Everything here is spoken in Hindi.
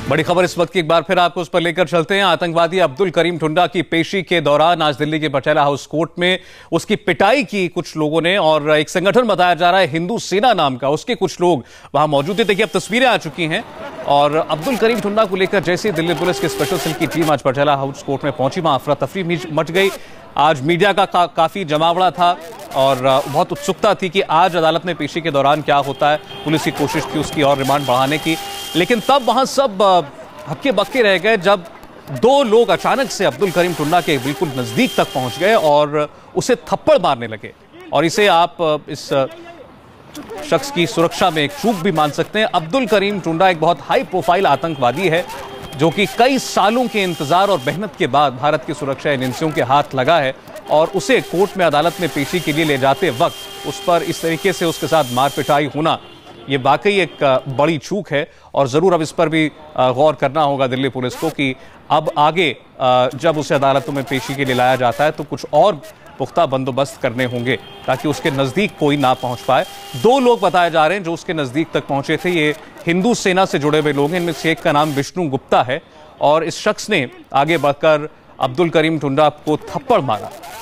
बड़ी खबर इस वक्त की एक बार फिर आपको उस पर लेकर चलते हैं। आतंकवादी अब्दुल करीम टुंडा की पेशी के दौरान आज दिल्ली के पटियाला हाउस कोर्ट में उसकी पिटाई की कुछ लोगों ने, और एक संगठन बताया जा रहा है हिंदू सेना नाम का, उसके कुछ लोग वहां मौजूद थे। देखिए अब तस्वीरें आ चुकी हैं और अब्दुल करीम टुंडा को लेकर जैसे दिल्ली पुलिस के स्पेशल सेल की टीम आज पटियाला हाउस कोर्ट में पहुंची, वहां अफरा तफरी मच गई। आज मीडिया का काफी जमावड़ा था और बहुत उत्सुकता थी कि आज अदालत में पेशी के दौरान क्या होता है। पुलिस की कोशिश थी उसकी और रिमांड बढ़ाने की, लेकिन तब वहां सब हक्के बक्के रह गए जब दो लोग अचानक से अब्दुल करीम टुंडा के बिल्कुल नजदीक तक पहुंच गए और उसे थप्पड़ मारने लगे। और इसे आप इस शख्स की सुरक्षा में एक चूक भी मान सकते हैं। अब्दुल करीम टुंडा एक बहुत हाई प्रोफाइल आतंकवादी है जो कि कई सालों के इंतजार और मेहनत के बाद भारत की सुरक्षा एजेंसियों के हाथ लगा है, और उसे कोर्ट में अदालत में पेशी के लिए ले जाते वक्त उस पर इस तरीके से उसके साथ मार पिटाई होना, ये वाकई एक बड़ी चूक है। और जरूर अब इस पर भी गौर करना होगा दिल्ली पुलिस को कि अब आगे जब उसे अदालतों में पेशी के लिए लाया जाता है तो कुछ और पुख्ता बंदोबस्त करने होंगे ताकि उसके नजदीक कोई ना पहुंच पाए। दो लोग बताए जा रहे हैं जो उसके नजदीक तक पहुंचे थे, ये हिंदू सेना से जुड़े हुए लोग हैं। इनमें से एक का नाम विष्णु गुप्ता है और इस शख्स ने आगे बढ़कर अब्दुल करीम टुंडा को थप्पड़ मारा।